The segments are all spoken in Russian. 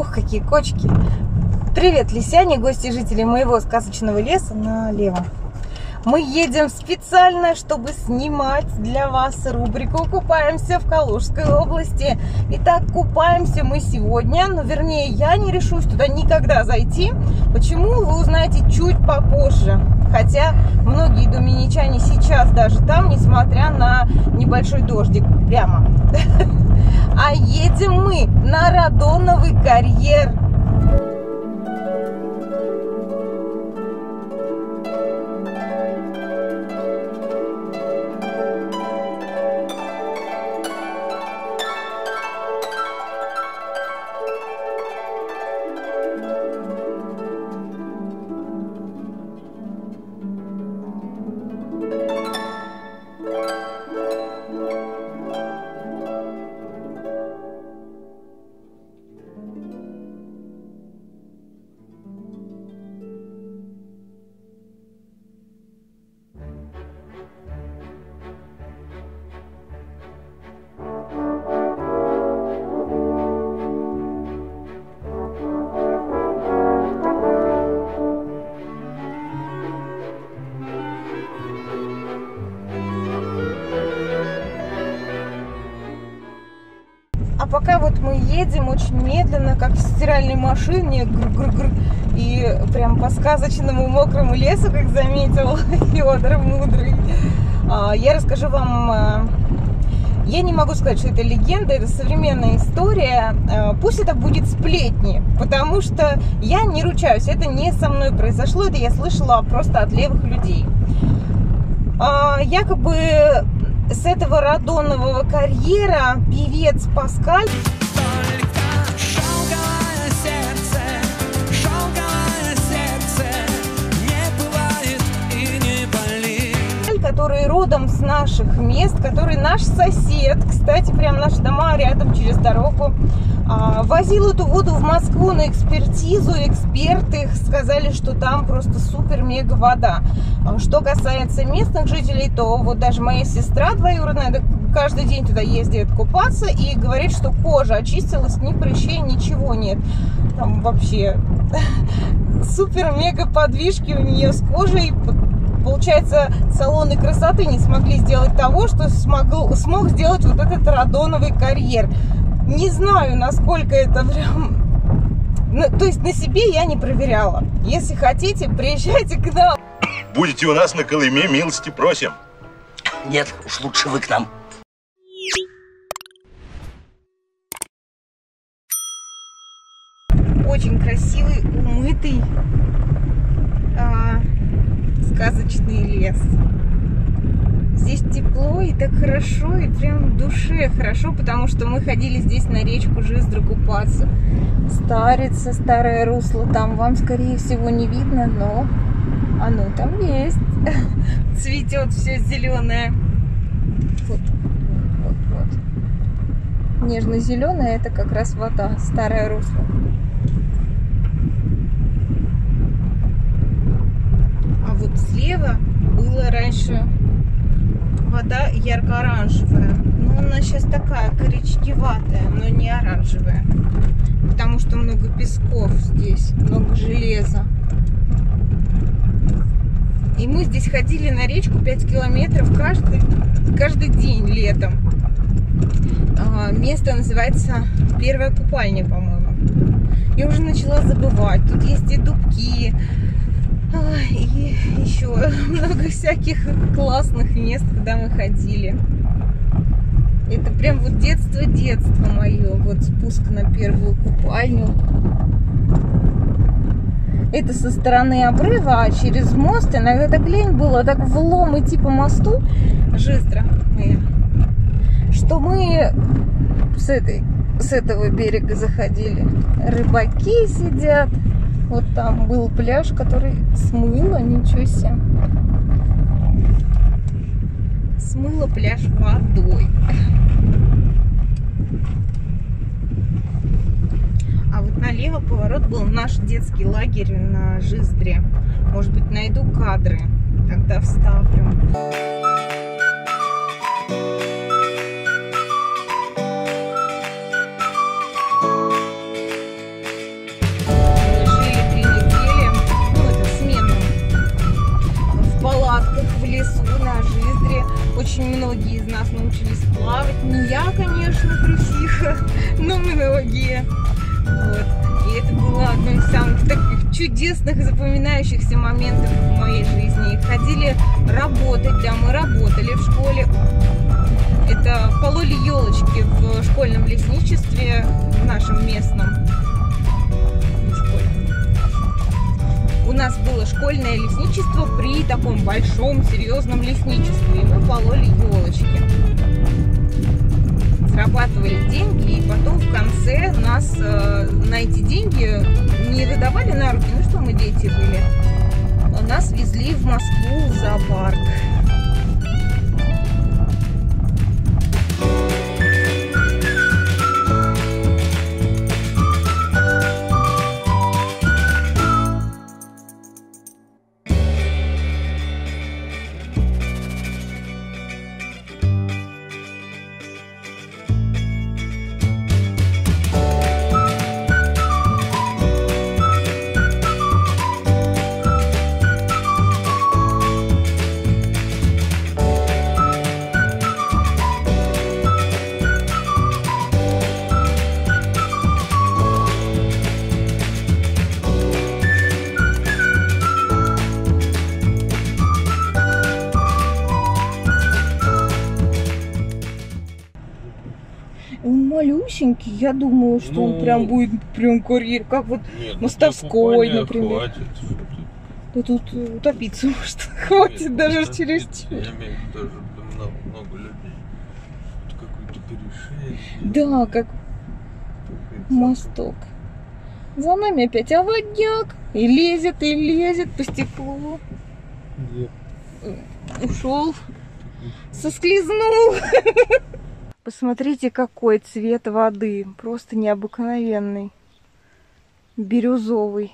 Ох, какие кочки! Привет, лисяне, гости и жители моего сказочного леса налево. Мы едем специально, чтобы снимать для вас рубрику «Купаемся в Калужской области». Итак, купаемся мы сегодня, но вернее я не решусь туда никогда зайти. Почему, вы узнаете чуть попозже. Хотя многие доминичане сейчас даже там, несмотря на небольшой дождик, прямо. А едем мы на Радоновый карьер. А пока вот мы едем очень медленно, как в стиральной машине, и прям по сказочному мокрому лесу, как заметил Федор Мудрый. Я расскажу вам, я не могу сказать, что это легенда, это современная история. Пусть это будет сплетни, потому что я не ручаюсь, это не со мной произошло, это я слышала просто от левых людей. Якобы с этого Радонового карьера певец Паскаль, который родом с наших мест, который наш сосед, кстати, прям наши дома рядом через дорогу, возил эту воду в Москву на экспертизу. Эксперты сказали, что там просто супер-мега вода. Что касается местных жителей, то вот даже моя сестра двоюродная каждый день туда ездит купаться и говорит, что кожа очистилась, ни прыщей, ничего нет. Там вообще супер-мега подвижки у нее с кожей. Получается, салоны красоты не смогли сделать того, что смог сделать вот этот Радоновый карьер. Не знаю, насколько это прям... то есть на себе я не проверяла. Если хотите, приезжайте к нам. Будете у нас на Колыме, милости просим. Нет, уж лучше вы к нам. Очень красивый, умытый, сказочный лес. Здесь тепло и так хорошо, и прям в душе хорошо, потому что мы ходили здесь на речку Жиздру купаться. Старица, старое русло, там вам, скорее всего, не видно, но оно там есть. Цветет все зеленое. Вот. Нежно-зеленое — это как раз вода, старое русло. А вот слева было раньше вода ярко-оранжевая. Но она сейчас такая коричневатая, но не оранжевая. Потому что много песков здесь, много железа. И мы здесь ходили на речку 5 километров каждый день летом. Место называется Первая купальня, по-моему. Я уже начала забывать. Тут есть и дубки, и еще много всяких классных мест, куда мы ходили. Это прям вот детство мое. Вот спуск на Первую купальню. Это со стороны обрыва, а через мост иногда так лень было, так влом идти по мосту Жиздра моя, что мы с этого берега заходили. Рыбаки сидят. Вот там был пляж, который смыло, ничего себе. Смыло пляж водой. А вот налево поворот был наш детский лагерь на Жиздре. Может быть, найду кадры, тогда вставлю. очень многие из нас научились плавать. Не я, конечно, трусиха, но многие. Вот. И это было одно из самых таких чудесных и запоминающихся моментов в моей жизни. Ходили работать, да, мы работали в школе. Это пололи елочки в школьном лесничестве, в нашем местном. У нас было школьное лесничество при таком большом, серьезном лесничестве. И мы пололи елочки. Зарабатывали деньги, и потом в конце нас на эти деньги не выдавали на руки, ну что мы дети были. Нас везли в Москву в зоопарк. Он малюсенький, я думаю, что он прям будет прям курьер, как вот Мостовской, например. Хватит, Да тут утопиться может, хватит даже через чуть. Я имею в виду даже много людей. Тут какой-то перешеек. Да, как мосток. За нами опять оводняк. И лезет по стеклу. Где? Ушел. Соскользнул. Посмотрите, какой цвет воды. Просто необыкновенный. Бирюзовый.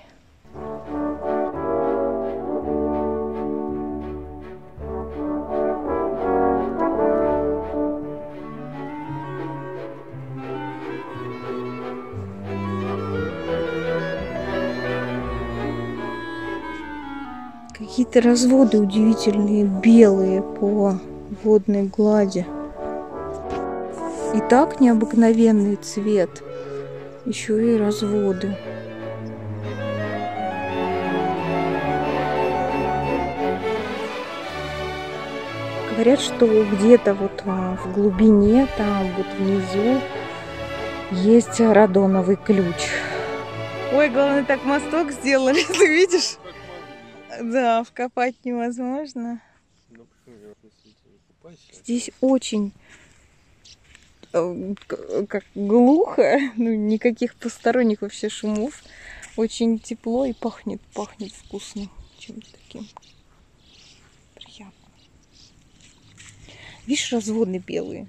Какие-то разводы удивительные, белые по водной глади. И так необыкновенный цвет. Еще и разводы. Говорят, что где-то вот в глубине, там вот внизу, есть радоновый ключ. Ой, главное, так мосток сделали, ты видишь? Да, вкопать невозможно. Здесь очень как глухо, ну, никаких посторонних вообще шумов. Очень тепло и пахнет вкусно, чем-то таким. Приятно. Видишь, разводы белые.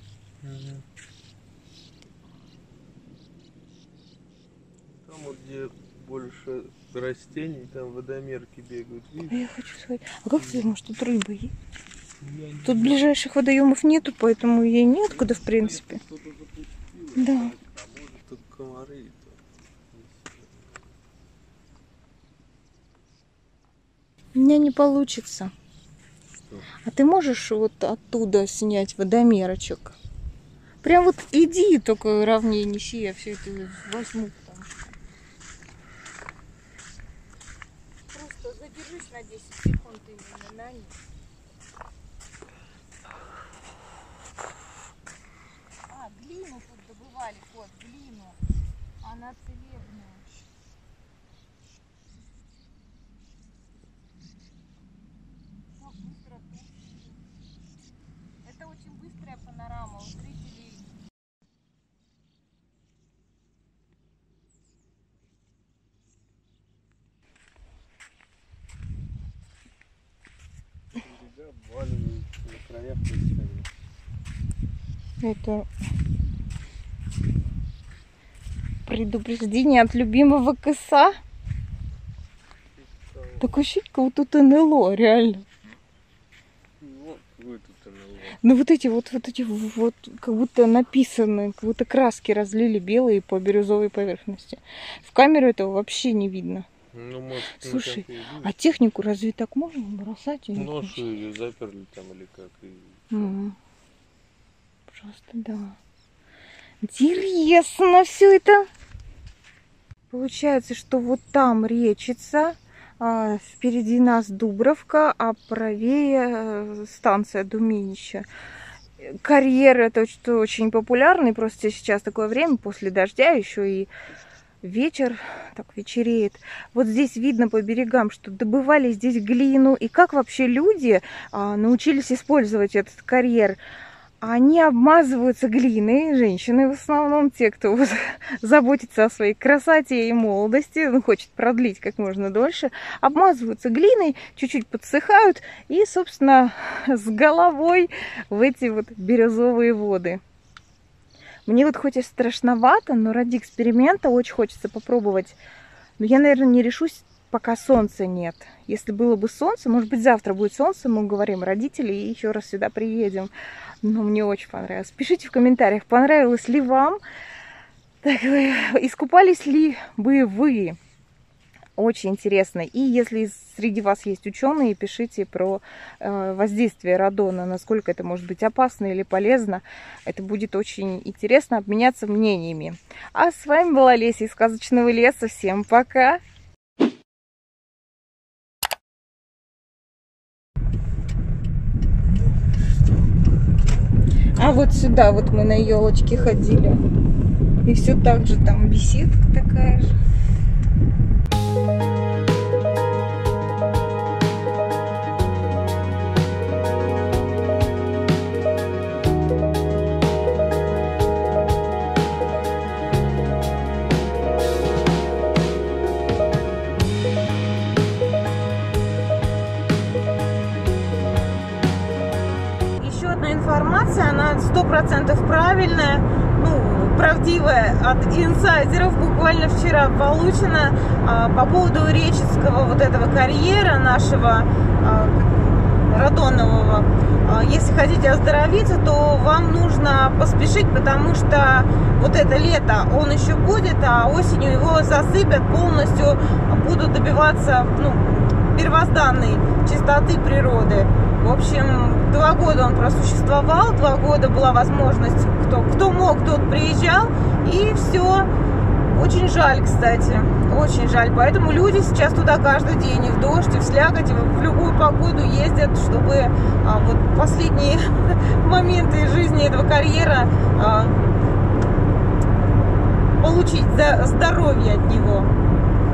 Там вот где больше растений, там водомерки бегают, видишь? А я хочу сказать, а как ты думаешь, тут рыба есть? Тут ближайших водоемов нету, поэтому ей неоткуда, в принципе. Да. А может тут комары и то. У меня не получится. Что? А ты можешь вот оттуда снять водомерочек? Прям вот иди, только ровнее неси, я все это возьму. Просто задержись на 10 секунд именно на них. А, глину тут добывали, вот, глину. Она целебная. Как быстро. Это очень быстрая панорама у зрителей. Берега обваливают, на краях происходит. Это предупреждение от любимого коса. Такое ощущение, как будто тут НЛО, реально. Ну, какой тут НЛО? Ну вот эти вот как будто написаны, как будто краски разлили белые по бирюзовой поверхности. В камеру этого вообще не видно. Ну, может, Слушай, а технику разве так можно бросать? Ну, что ее заперли там или как? И Просто да. Интересно все это. Получается, что вот там речица, впереди нас Дубровка, а правее станция Думинища. Карьер это очень популярный, просто сейчас такое время, после дождя еще и вечер, так вечереет. Вот здесь видно по берегам, что добывали здесь глину. И как вообще люди научились использовать этот карьер? Они обмазываются глиной, женщины в основном, те, кто вот заботится о своей красоте и молодости, хочет продлить как можно дольше, обмазываются глиной, чуть-чуть подсыхают и, собственно, с головой в эти вот бирюзовые воды. Мне вот хоть и страшновато, но ради эксперимента очень хочется попробовать. Но я, наверное, не решусь, пока солнца нет. Если было бы солнце, может быть, завтра будет солнце, мы уговорим родителей и еще раз сюда приедем. Но мне очень понравилось. Пишите в комментариях, понравилось ли вам, так вы, искупались ли бы вы. Очень интересно. И если среди вас есть ученые, пишите про воздействие радона, насколько это может быть опасно или полезно. Это будет очень интересно обменяться мнениями. А с вами была Леся из Сказочного леса. Всем пока! А вот сюда вот мы на елочке ходили. И все так же там беседка такая же. Информация, она 100% правильная, правдивая, от инсайдеров, буквально вчера получена по поводу реческого вот этого карьера нашего радонового. Если хотите оздоровиться, то вам нужно поспешить, потому что вот это лето он еще будет, а осенью его засыпят полностью, будут добиваться первозданной чистоты природы. В общем, 2 года он просуществовал, 2 года была возможность, кто мог, тот приезжал, и все. Очень жаль, кстати, очень жаль. Поэтому люди сейчас туда каждый день, и в дождь, и в слякоть, и в любую погоду ездят, чтобы вот последние моменты жизни этого карьера получить здоровье от него.